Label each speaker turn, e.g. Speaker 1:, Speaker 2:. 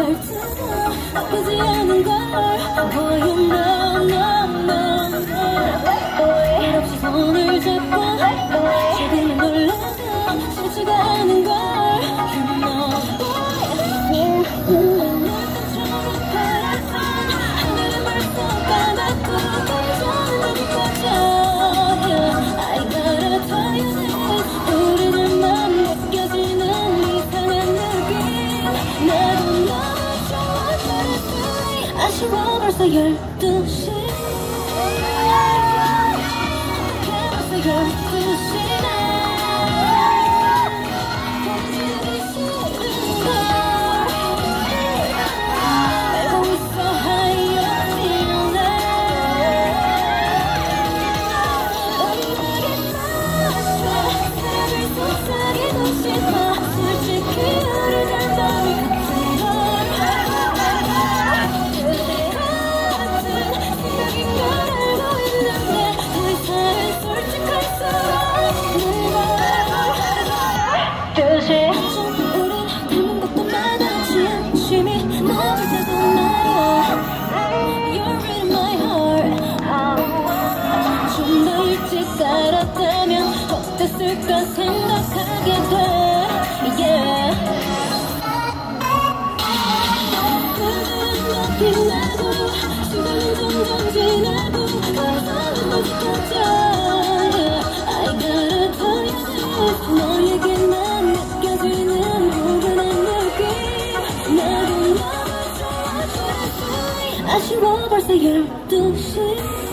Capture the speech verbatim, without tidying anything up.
Speaker 1: 말투도 나쁘지 않은 걸 Boy you know no no no 말없이 손을 잡고 조금만 놀라도 싫지가 않은 걸 You know 하늘은 벌써 까맣고 저는 눈이 꺼져 I gotta tell you this 우리들만 느껴지는 이상한 느낌 나도 너무 좋아 그랬으니 아쉬워 벌써 열두 시 벌써 열두 시네 알았다면 어땠을까 생각하게 돼 yeah. 끝은 빛나고 시간은 점점 지나고 가사는 더 깊어져 yeah. I gotta tell you this 너에게만 느껴지는 포근한 느낌 나도 너무 좋아 그랬으니 아쉬워 벌써 열두 시